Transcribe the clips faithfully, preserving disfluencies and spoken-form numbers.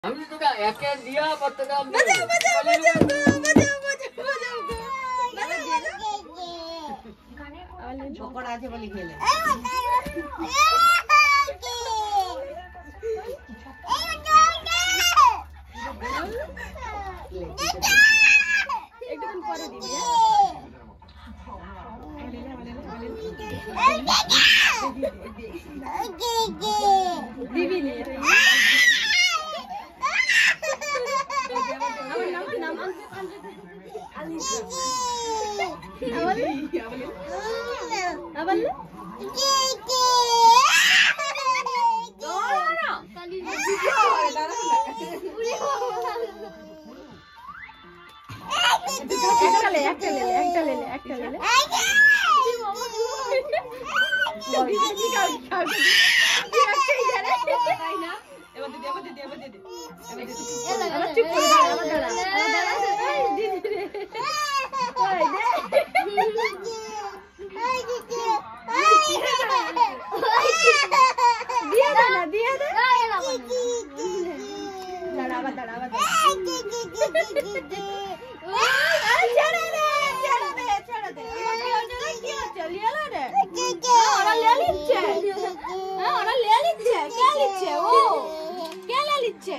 हमने तो क्या एक एक दिया पत्ता का बजाओ बजाओ बजाओ बजाओ बजाओ बजाओ अरे पकड़ आज बोली खेले एकदम করে দিবি দিবি নি আমার নাম কি নাম আলিশা আবলে আবলে দৌড়া কালি একটা লে একটা লে একটা লে একটা লে দিদি কি কাউ কাউ দিদি একটাই জানে তাই না এবার দিদি এবার দিদি এবার দিদি এবার চুপ করে দাঁড়া এবার দাঁড়া এবার দাঁড়া এই দিদি রে ওই দে দিয়ে দে না দিয়ে দে দাঁড়া আবার দাঁড়া আবার দাঁড়া ছেড়ে দে ছেড়ে দে ছেড়ে দে কি হচ্ছে লিয়ালা রে ওরা লিয়া লিচ্ছে হ্যাঁ ওরা লিয়া লিচ্ছে কে লিচ্ছে ও কে লিয়া লিচ্ছে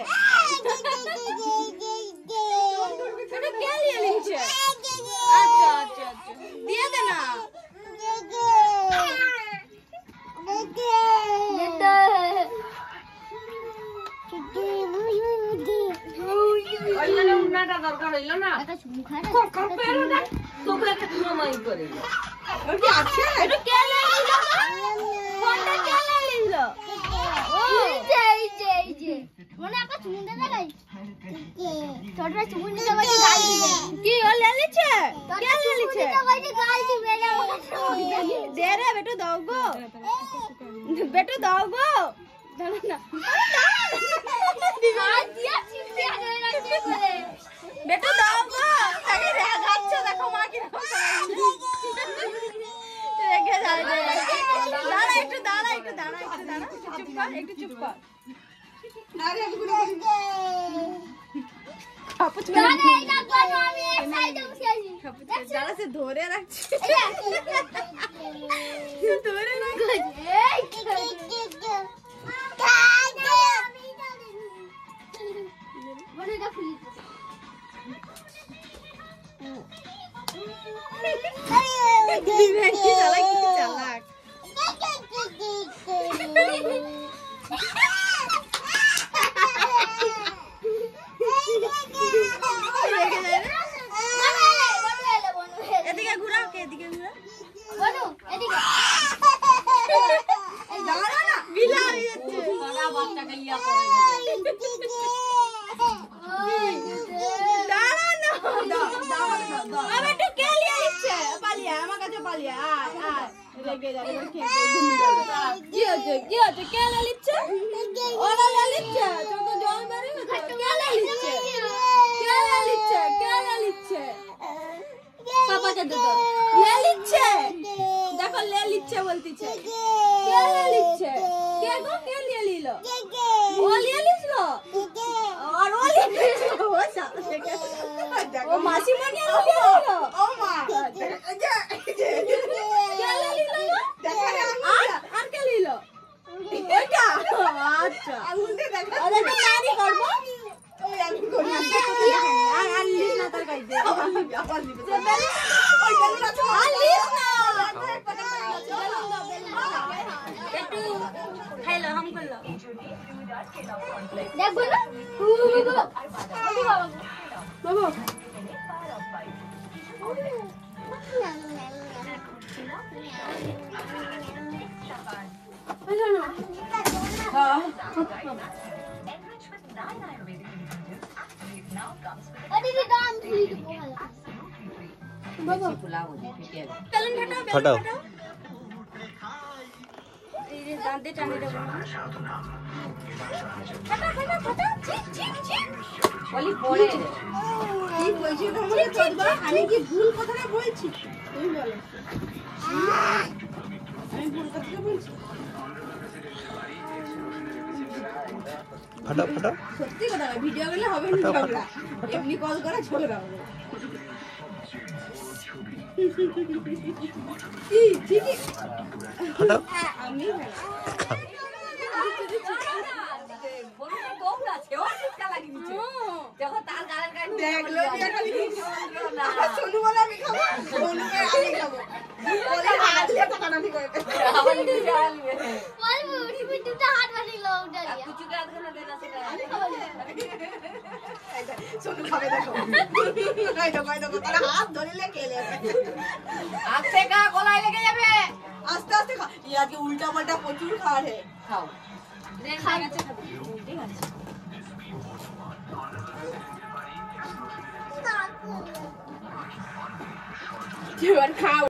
ছোট কে লিয়া লিচ্ছে আচ্ছা আচ্ছা আচ্ছা দিয়ে দে না ওইখানে উন্নাটা দরকার হইল না কখন পেরো না তোকে পুরো মাই করে ওটা আছে এটা কে লিল কোনটা কে লিল ও এই যে এই যে এই যে মনে আকা চুমুন্ডা লাগাই ছোটরা চুমুন্ডা লাগাই গাল দিবে কি ও লিছে কে লিছে লাগাই গাল দিবে না দে রে বেটু দাও গো বেটু দাও গো দাও না গাল দিয়া চিপে আগে রাখতে বলে বেটু দাও গো তাকে রাগাচ্ছে দেখো মা কি রেগে যায় দাঁড়া একটু দাঁড়া একটু দাঁড়া একটু দাঁড়া চুপ কর একটু চুপ কর আরে এগুলো খাপুচ না না করো আমি এক সাইডে বসে আছি খাপুচ দাঁড়া সে ধরে রাখছে ধরে রাখছে এই কি বলে দা ফুলি দিবে কি চালাক কি চালাক এদিকে ঘুরাও কে এদিকে ঘুরাও বনু এদিকে এই দাঁড়া না বিলা হয়ে যাচ্ছে বড় বাচ্চাকে লিয়া করে দাঁড়া না আবে তো কে লিয়া লিচ্ছে পালিয়া আমার কাছে পালিয়া আয় আয় রেগে যাবে খেতে ঘুমিয়ে যাবে কি হচ্ছে কি হচ্ছে কে লিয়া লিচ্ছে ওরা লিয়া লিচ্ছে চোখ জল বের হচ্ছে কে লিয়া লিচ্ছে কে লিয়া লিচ্ছে কে লিয়া লিচ্ছে পাপাকে দে দাও লিয়া লিচ্ছে দেখো লিয়া লিচ্ছে বলতিছে কে লিয়া লিচ্ছে কে গো কে লিয়া লিলো ও লিয়া লিছলো আর ও লিয়া লিছলো ও সা ও মাসি মনে লিয়া লিলো ও মা কে লিয়া লিলো আর আর কে লিলো এটা আচ্ছা আগুনতে দেখা আরে তো নানি করব ওই আমি করি আর আর লিস না তার কাইতে আবার লিবি আবার লিবি ওই বেলুন আছে আর লিস না একটু খাইলো হাম করলো দেখো না ওদি বাবা বাবা হ্যাঁ अरे दाम थी बाबा पुलाव हो जाए बेलन हटाओ हटाओ ये दांते टाने दो हटा हटा हटा ठीक ठीक ठीक বলি পড়ে কি বলছি তোমরা চলবা আমি কি ভুল কথাটা বলছি তুমি বলো আমি ভুল কথাটা বলছি ফাটাও ফাটাও সত্যি কথা ভিডিও করলে হবে না ঝগড়া এমনি কল করে ঝগড়া হবে কি ঠিকই ফাটাও আমি সোনু বলে আমি খাবো সোনুকে আমি খাবো বলে হাতলে কথা না ঠিক আছে বলবো তুমি দুটো হাত বাড়ি লও ডালিয়া সোনু খাবে দেখো এই দেখো এই দেখো তার হাত ধরিলে খেলে আস্তে খা গলায় লেগে যাবে আস্তে আস্তে খা ইয়া কি উল্টা পাল্টা প্রচুর খাওয়ার হে খাও এবার খাও